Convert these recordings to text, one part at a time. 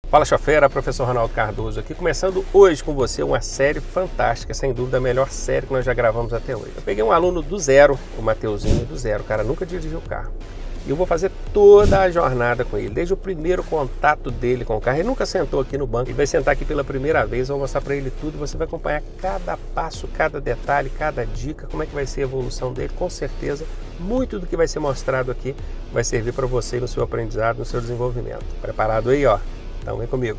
Fala chofera, professor Ronaldo Cardoso aqui, começando hoje com você uma série fantástica, sem dúvida a melhor série que nós já gravamos até hoje. Eu peguei um aluno do zero, o Mateuzinho do zero, o cara nunca dirigiu o carro. E eu vou fazer toda a jornada com ele, desde o primeiro contato dele com o carro. Ele nunca sentou aqui no banco, ele vai sentar aqui pela primeira vez, eu vou mostrar para ele tudo, você vai acompanhar cada passo, cada detalhe, cada dica, como é que vai ser a evolução dele. Com certeza, muito do que vai ser mostrado aqui vai servir para você no seu aprendizado, no seu desenvolvimento. Preparado aí, ó? Então vem comigo.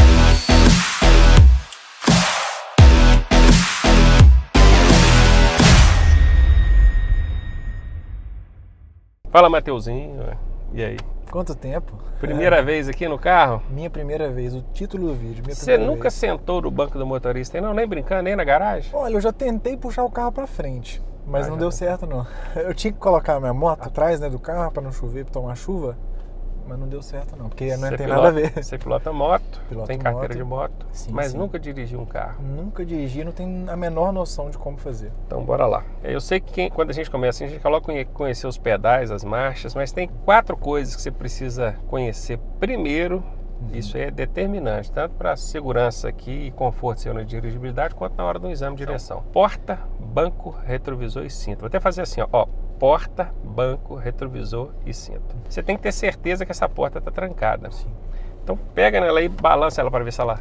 Fala, Mateuzinho. E aí? Quanto tempo? Primeira vez aqui no carro? Minha primeira vez, o título do vídeo. Você nunca sentou no banco do motorista, não? Nem brincando, nem na garagem? Olha, eu já tentei puxar o carro pra frente, mas não deu certo não. Eu tinha que colocar a minha moto atrás, né, do carro pra não chover, pra tomar chuva. Mas não deu certo não, porque não tem nada a ver. Você pilota moto, tem carteira de moto, sim, mas sim. Nunca dirigiu um carro. Nunca dirigi, não tenho a menor noção de como fazer. Então bora lá. Eu sei que quando a gente começa, a gente coloca conhecer os pedais, as marchas, mas tem 4 coisas que você precisa conhecer primeiro. Isso é determinante, tanto para segurança aqui e conforto seu na dirigibilidade, quanto na hora do exame de direção. Porta, banco, retrovisor e cinto. Vou até fazer assim, ó. Porta, banco, retrovisor e cinto. Você tem que ter certeza que essa porta está trancada. Sim. Então pega nela e balança ela para ver se ela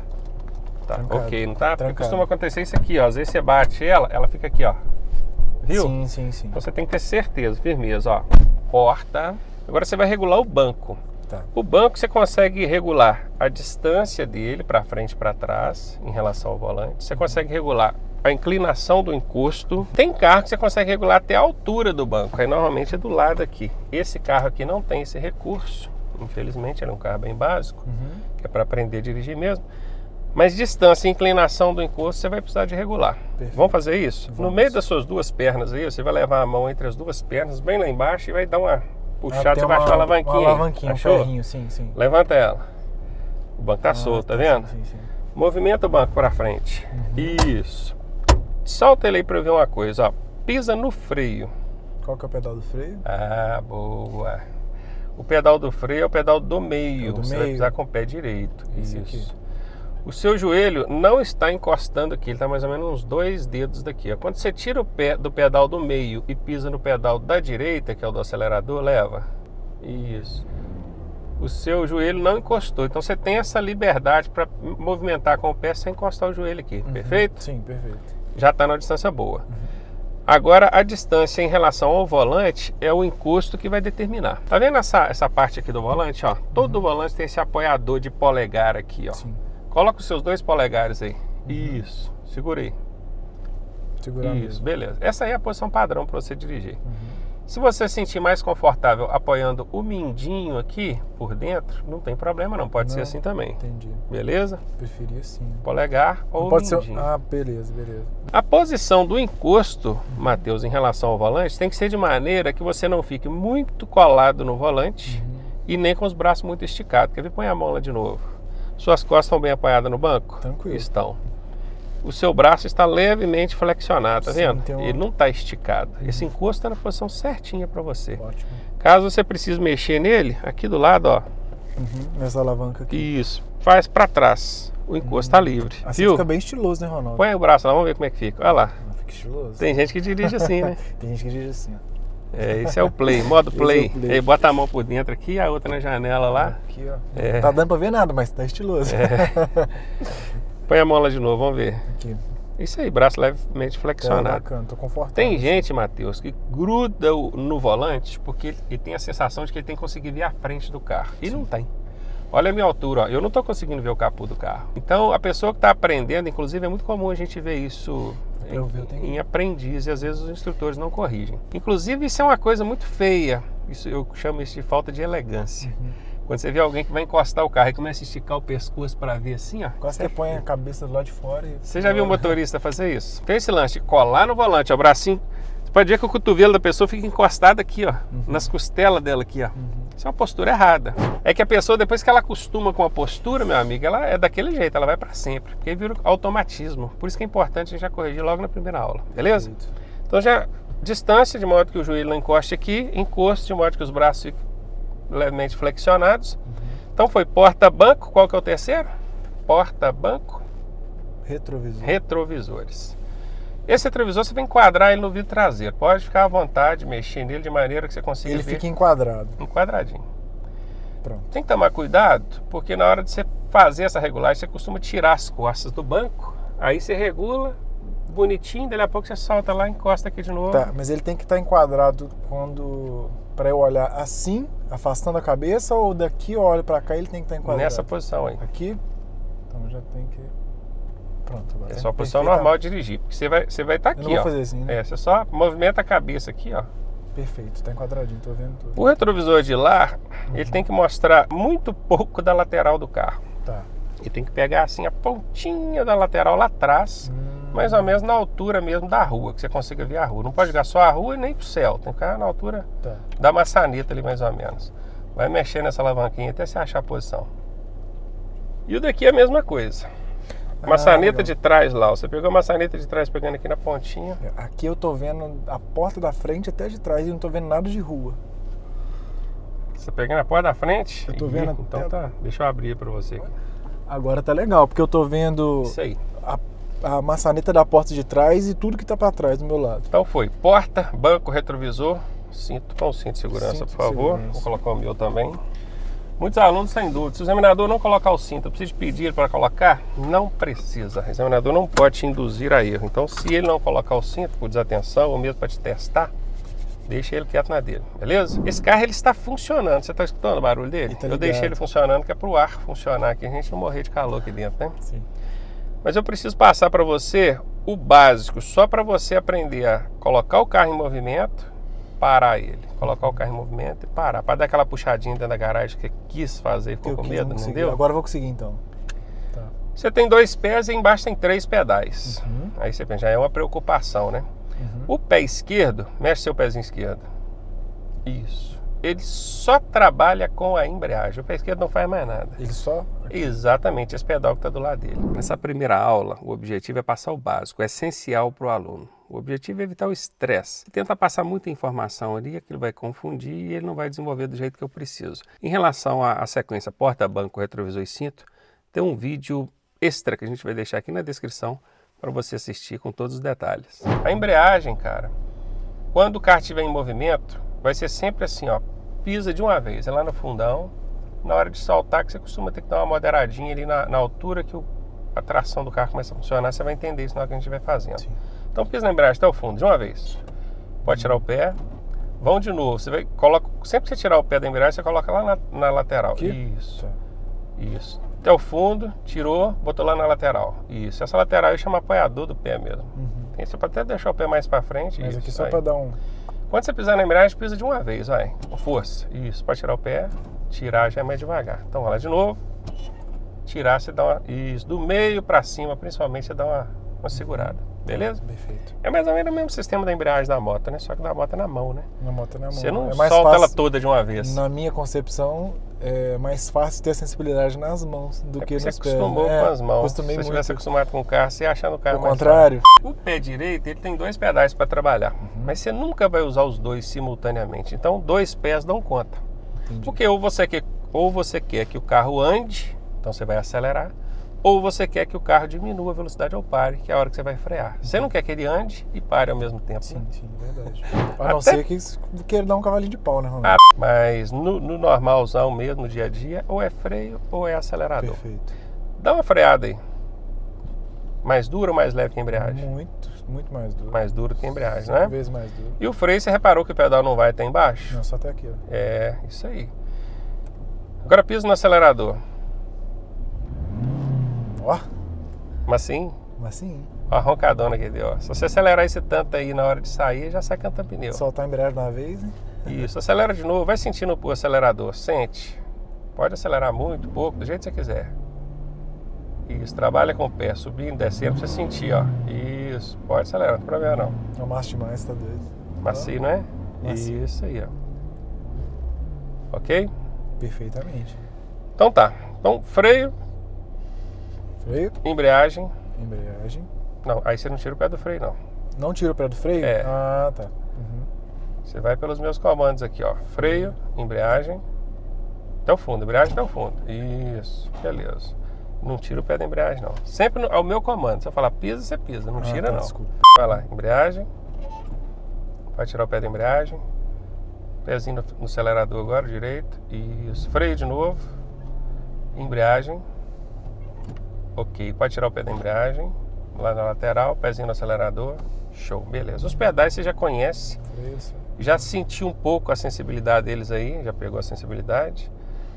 tá trancado. Ok, não tá? Porque Trancado. costuma acontecer isso aqui, ó. Às vezes você bate ela fica aqui, ó. Viu? Sim, sim, sim. Então você tem que ter certeza, firmeza, ó. Porta. Agora você vai regular o banco. Tá. O banco você consegue regular a distância dele para frente e para trás em relação ao volante. Você consegue regular a inclinação do encosto. Tem carro que você consegue regular até a altura do banco. Aí normalmente é do lado aqui. Esse carro aqui não tem esse recurso. Infelizmente, ele é um carro bem básico, que é para aprender a dirigir mesmo. Mas distância e inclinação do encosto você vai precisar de regular. Perfeito. Vamos fazer isso? Vamos. No meio das suas duas pernas aí, você vai levar a mão entre as duas pernas, bem lá embaixo, e vai dar uma puxada. Você vai achar a alavanquinha. Uma alavanquinha, achou? um ferrinho, sim, sim. Levanta ela. O banco tá solto, tá vendo? Sim, sim. Movimenta o banco para frente. Isso. Solta ele aí para eu ver uma coisa, ó. Pisa no freio. Qual que é o pedal do freio? Ah, boa. O pedal do freio é o pedal do meio. Você vai pisar com o pé direito. Esse Isso. aqui. O seu joelho não está encostando aqui, ele está mais ou menos uns 2 dedos daqui. Ó. Quando você tira o pé do pedal do meio e pisa no pedal da direita, que é o do acelerador, leva. Isso. O seu joelho não encostou. Então você tem essa liberdade para movimentar com o pé sem encostar o joelho aqui. Perfeito? Sim, perfeito. Já está na distância boa. Agora a distância em relação ao volante é o encosto que vai determinar. Tá vendo essa parte aqui do volante? Ó? Todo volante tem esse apoiador de polegar aqui, ó. Sim. Coloca os seus 2 polegares aí. Isso. Segura aí. Segurar Isso, mesmo. beleza. Essa aí é a posição padrão para você dirigir. Se você se sentir mais confortável apoiando o mindinho aqui por dentro, não tem problema não, pode ser assim também. Entendi. Beleza? Preferia sim. Polegar ou Pode mindinho. ser. Ah, beleza, beleza. A posição do encosto, Matheus, em relação ao volante, tem que ser de maneira que você não fique muito colado no volante e nem com os braços muito esticados. Quer ver? Põe a mão lá de novo. Suas costas estão bem apoiadas no banco? Tranquilo. Estão. O seu braço está levemente flexionado, tá Sim, vendo? tem um- Ele não está esticado. Esse encosto está na posição certinha para você. Ótimo. Caso você precise mexer nele, aqui do lado, ó. Nessa alavanca aqui. Isso. Faz para trás. O encosto está livre. Assim Viu? fica bem estiloso, né, Ronaldo? Põe o braço lá, vamos ver como é que fica. Olha lá. Fica estiloso. Tem gente que dirige assim, né? Tem gente que dirige assim, ó. É, esse é o play, modo play. Esse é o play. Aí bota a mão por dentro aqui e a outra na janela lá. Aqui, ó. É. Tá dando pra ver nada, mas tá estiloso. Põe a mão lá de novo, vamos ver. Aqui. Isso aí, braço levemente Tá flexionado. bacana, tô confortável. Tem gente, Matheus, que gruda no volante porque ele tem a sensação de que ele tem que conseguir ver a frente do carro. E não tem. Olha a minha altura, ó. Eu não estou conseguindo ver o capô do carro. Então, a pessoa que está aprendendo, inclusive é muito comum a gente ver isso em aprendiz e às vezes os instrutores não corrigem. Inclusive, isso é uma coisa muito feia. Isso, eu chamo isso de falta de elegância. Quando você vê alguém que vai encostar o carro e começa a esticar o pescoço para ver assim, ó. Quase que põe a cabeça do lado de fora e... Você já viu um motorista fazer isso? Tem esse lance de colar no volante, ó, o bracinho. Você pode ver que o cotovelo da pessoa fica encostado aqui, ó, nas costelas dela aqui, ó. Isso é uma postura errada. É que a pessoa, depois que ela acostuma com a postura, meu amigo, ela é daquele jeito, ela vai para sempre. Porque aí vira automatismo. Por isso que é importante a gente já corrigir logo na primeira aula, beleza? Então já distância, de modo que o joelho não encoste aqui, encosto, de modo que os braços fiquem levemente flexionados. Então foi porta-banco, qual que é o terceiro? Porta-banco. Retrovisor. Retrovisores. Esse retrovisor você vai enquadrar ele no vidro traseiro. Pode ficar à vontade, mexer nele de maneira que você consiga Ele ver. fica enquadrado. Enquadradinho. Pronto. Tem que tomar cuidado, porque na hora de você fazer essa regulagem, você costuma tirar as costas do banco, aí você regula bonitinho, dali a pouco você solta lá e encosta aqui de novo. Tá, mas ele tem que estar enquadrado para eu olhar assim, afastando a cabeça, ou daqui eu olho para cá ele tem que estar enquadrado? Nessa posição aí. Aqui? Então já tem que... Pronto. Agora É só a posição normal de dirigir, porque você vai estar aqui, eu não vou ó. fazer assim, né? Você só movimenta a cabeça aqui, ó. Perfeito, tá enquadradinho, tô vendo tudo. O retrovisor de lá, ele tem que mostrar muito pouco da lateral do carro. Tá. Ele tem que pegar assim a pontinha da lateral lá atrás, mais ou menos na altura mesmo da rua, que você consiga ver a rua. Não pode ligar só a rua e nem pro céu, tem que ficar na altura da maçaneta ali mais ou menos. Vai mexer nessa alavanquinha até você achar a posição. E o daqui é a mesma coisa. Maçaneta de trás lá, você pegou a maçaneta de trás pegando aqui na pontinha. Aqui eu tô vendo a porta da frente até de trás e não tô vendo nada de rua. Você pegando a porta da frente? Eu tô vendo então até... tá, deixa eu abrir pra você aqui. Agora tá legal, porque eu tô vendo isso aí. A maçaneta da porta de trás e tudo que tá pra trás do meu lado. Então foi porta, banco, retrovisor, cinto, com cinto de segurança, por favor. Vou colocar o meu também. Muitos alunos têm dúvida, se o examinador não colocar o cinto, eu preciso pedir para colocar? Não precisa, o examinador não pode te induzir a erro. Então se ele não colocar o cinto por desatenção ou mesmo para te testar, deixa ele quieto na dele, beleza? Esse carro ele está funcionando, você está escutando o barulho dele? Eu deixei ele funcionando que é para o ar funcionar aqui, a gente não morrer de calor aqui dentro, né? Sim. Mas eu preciso passar para você o básico, só para você aprender a colocar o carro em movimento, parar ele, colocar o carro em movimento e parar, para dar aquela puxadinha dentro da garagem que quis fazer e ficou com medo, não deu? Agora eu vou conseguir então. Tá. Você tem 2 pés e embaixo tem 3 pedais. Aí você pensa, já é uma preocupação, né? O pé esquerdo, mexe seu pezinho esquerdo. Isso. Ele só trabalha com a embreagem. O pé esquerdo não faz mais nada. Ele só? Exatamente, esse pedal que está do lado dele. Nessa primeira aula, o objetivo é passar o básico, é essencial para o aluno. O objetivo é evitar o estresse. Tentar passar muita informação ali, aquilo vai confundir e ele não vai desenvolver do jeito que eu preciso. Em relação à sequência porta, banco, retrovisor e cinto, tem um vídeo extra que a gente vai deixar aqui na descrição para você assistir com todos os detalhes. A embreagem, cara, quando o carro estiver em movimento, vai ser sempre assim, ó, pisa de uma vez, é lá no fundão, na hora de soltar que você costuma ter que dar uma moderadinha ali na altura que a tração do carro começa a funcionar, você vai entender isso na hora que a gente estiver fazendo. Sim. Então pisa na embreagem até o fundo, de uma vez. Pode tirar o pé, vão de novo, você vai, sempre que você tirar o pé da embreagem, você coloca lá na lateral. Aqui? Isso, isso. Até o fundo, tirou, botou lá na lateral. Isso, essa lateral aí chama apoiador do pé mesmo. Você pode até deixar o pé mais para frente. Mas isso, aqui só para dar um... Quando você pisar na embreagem, pisa de uma vez, vai, com força. Isso, pode tirar o pé, tirar já é mais devagar. Então, olha lá de novo, tirar, você dá uma... Isso, do meio para cima, principalmente, você dá uma segurada. Beleza? Perfeito. É mais ou menos o mesmo sistema da embreagem da moto, né? Só que da moto é na mão, né? Na moto é na mão. Você não é mais solta fácil, ela toda de uma vez. Na minha concepção, é mais fácil ter a sensibilidade nas mãos do que nos pés. Você acostumou com as mãos. Se você tivesse acostumado com o carro, você ia achar no carro ao mais contrário. fácil. O pé direito, ele tem 2 pedais para trabalhar. Mas você nunca vai usar os 2 simultaneamente. Então, 2 pés dão conta. Entendi. Porque ou você quer que o carro ande, então você vai acelerar, ou você quer que o carro diminua a velocidade ou pare, que é a hora que você vai frear. Você não quer que ele ande e pare ao mesmo tempo. Sim, né? sim, verdade. A não ser que queira dar um cavalinho de pau, né, Ronaldo? Mas no normalzão mesmo, no dia a dia, ou é freio ou é acelerador. Perfeito. Dá uma freada aí. Mais dura ou mais leve que a embreagem? Muito mais duro. Mais duro que a embreagem, 5 né? vezes mais duro. E o freio, você reparou que o pedal não vai até embaixo? Não, só até aqui, ó. É, isso aí. Agora piso no acelerador. Ó. Mas sim, ó a roncadona que deu. Ó. Se você acelerar esse tanto aí na hora de sair, já sai cantando pneu. Soltar a embreagem de uma vez, né? Isso, acelera de novo, vai sentindo o acelerador, sente. Pode acelerar muito, pouco, do jeito que você quiser. Isso, trabalha com o pé, subindo, descendo, pra você sentir, ó. Isso, pode acelerar, não tem problema não. É macho demais, tá doido. Macio, não é? Macio. Isso aí, ó. Ok? Perfeitamente. Então tá. Então, freio, Freio, embreagem. embreagem. Não, aí você não tira o pé do freio, não. Não tira o pé do freio? É. Ah, tá. Você vai pelos meus comandos aqui, ó. Freio, embreagem. Até o fundo, embreagem até o fundo. Isso, beleza. Não tira o pé da embreagem, não. Sempre ao meu comando. Se eu falar pisa, você pisa. Não tira, não. Desculpa. Vai lá, embreagem. Vai tirar o pé da embreagem. Pezinho no acelerador agora, direito. Isso. Freio de novo. Embreagem. Ok. Pode tirar o pé da embreagem. Lá na lateral. Pezinho no acelerador. Show. Beleza. Os pedais você já conhece. Isso. Já sentiu um pouco a sensibilidade deles aí. Já pegou a sensibilidade.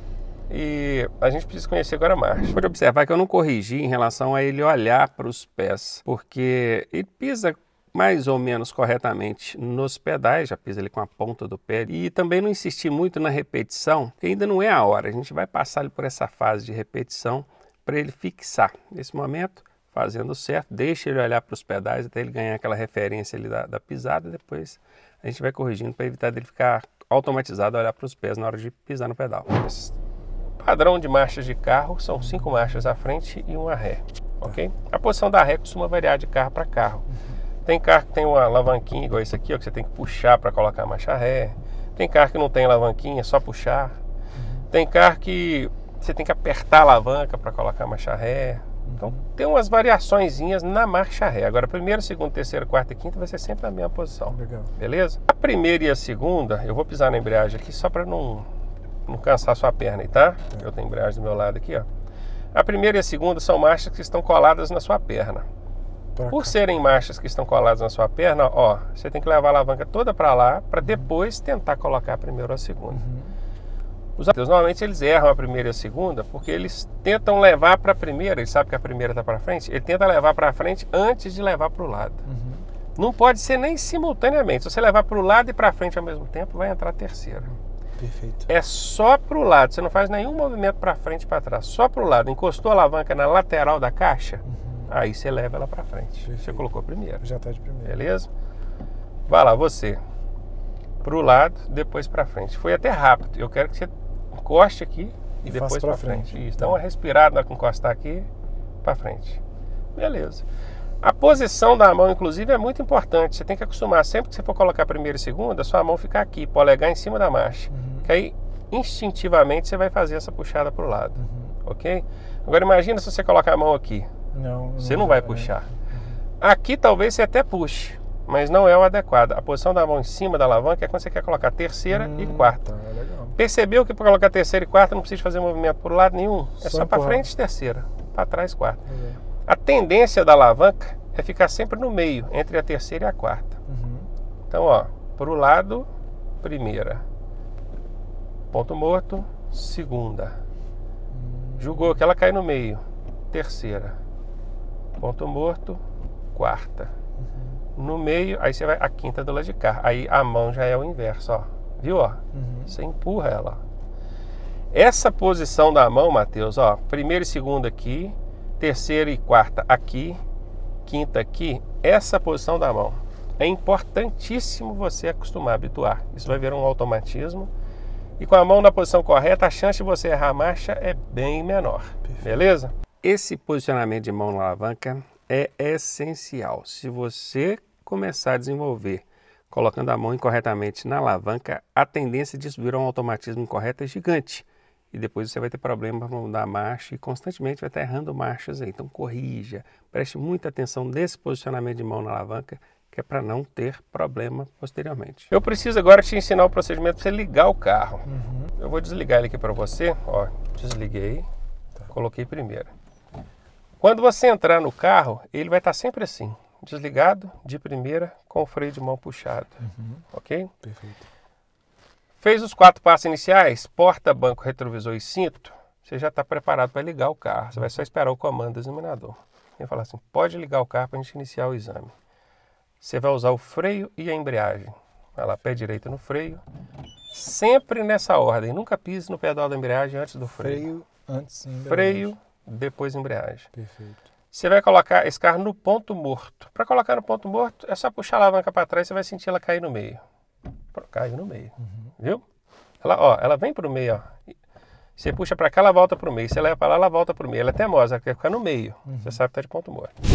E a gente precisa conhecer agora a marcha. Pode observar que eu não corrigi em relação a ele olhar para os pés, porque ele pisa mais ou menos corretamente nos pedais, já pisa ele com a ponta do pé. E também não insisti muito na repetição, porque ainda não é a hora. A gente vai passar ele por essa fase de repetição para ele fixar. Nesse momento, fazendo certo, deixa ele olhar para os pedais até ele ganhar aquela referência ali da pisada. Depois a gente vai corrigindo para evitar dele ficar automatizado a olhar para os pés na hora de pisar no pedal. Padrão de marchas de carro são 5 marchas à frente e uma ré, ok? A posição da ré costuma variar de carro para carro. Tem carro que tem uma alavanquinha igual esse aqui, ó, que você tem que puxar para colocar a marcha ré. Tem carro que não tem alavanquinha, é só puxar. Tem carro que você tem que apertar a alavanca para colocar a marcha ré. Então tem umas variaçõezinhas na marcha ré. Agora, primeira, segunda, terceira, quarta e quinta vai ser sempre na mesma posição. Legal. Beleza? A primeira e a segunda, eu vou pisar na embreagem aqui só para não cansar sua perna aí, tá? Eu tenho embreagem do meu lado aqui, ó. A primeira e a segunda são marchas que estão coladas na sua perna. Por serem marchas que estão coladas na sua perna, ó, você tem que levar a alavanca toda para lá para depois tentar colocar a primeira ou a segunda. Os atletas, normalmente eles erram a primeira e a segunda porque eles tentam levar para a primeira, eles sabem que a primeira está para frente, ele tenta levar para frente antes de levar para o lado. Não pode ser nem simultaneamente. Se você levar para o lado e para frente ao mesmo tempo, vai entrar a terceira. Perfeito. É só para o lado, você não faz nenhum movimento para frente e para trás, só para o lado. Encostou a alavanca na lateral da caixa, aí você leva ela para frente. Perfeito. Você colocou a primeira. Já está de primeira. Beleza? Vai lá, você. Para o lado, depois para frente. Foi até rápido. Eu quero que você encoste aqui e depois para frente. Isso. Dá uma respirada na hora que encostar aqui, para frente. Beleza. A posição da mão, inclusive, é muito importante. Você tem que acostumar, sempre que você for colocar a primeira e segunda, a sua mão ficar aqui, polegar em cima da marcha. Que aí, instintivamente, você vai fazer essa puxada para o lado. Ok? Agora, imagina se você colocar a mão aqui. Você não vai puxar. Aqui, talvez, você até puxe, mas não é o adequado. A posição da mão em cima da alavanca é quando você quer colocar terceira e quarta. Legal. Percebeu que para colocar terceira e quarta não precisa fazer movimento por lado nenhum? É só para frente, terceira. Para trás, quarta. A tendência da alavanca é ficar sempre no meio, entre a terceira e a quarta. Então, ó, para o lado, primeira. Ponto morto, segunda. Julgou que ela cai no meio, terceira. Ponto morto, quarta. No meio, aí você vai a quinta do lado de cá. Aí a mão já é o inverso, ó. Viu, ó? Você empurra ela. Essa posição da mão, Matheus, ó, primeira e segunda aqui, terceira e quarta aqui, quinta aqui, essa posição da mão. É importantíssimo você acostumar, habituar. Isso vai virar um automatismo. E com a mão na posição correta, a chance de você errar a marcha é bem menor. Perfeito. Beleza? Esse posicionamento de mão na alavanca é essencial. Se você começar a desenvolver colocando a mão incorretamente na alavanca, a tendência disso virar um automatismo incorreto é gigante. E depois você vai ter problema para mudar a marcha e constantemente vai estar errando marchas aí. Então corrija, preste muita atenção nesse posicionamento de mão na alavanca, que é para não ter problema posteriormente. Eu preciso agora te ensinar o procedimento para você ligar o carro. Eu vou desligar ele aqui para você. Ó, desliguei, coloquei primeiro. Quando você entrar no carro, ele vai estar sempre assim, desligado, de primeira, com o freio de mão puxado. Ok? Perfeito. Fez os 4 passos iniciais, porta, banco, retrovisor e cinto, você já está preparado para ligar o carro. Você vai só esperar o comando do examinador. Ele vai falar assim, pode ligar o carro para a gente iniciar o exame. Você vai usar o freio e a embreagem. Vai lá, pé direito no freio. Sempre nessa ordem. Nunca pise no pedal da embreagem antes do freio. Freio antes embreagem. Freio, depois embreagem. Perfeito. Você vai colocar esse carro no ponto morto. Para colocar no ponto morto, é só puxar a alavanca para trás, você vai sentir ela cair no meio. Caiu no meio. Viu? Ela, ó, ela vem para o meio, ó. Você puxa para cá, ela volta para o meio. Você leva para lá, ela volta para o meio. Ela é teimosa, ela quer ficar no meio. Você sabe que está de ponto morto.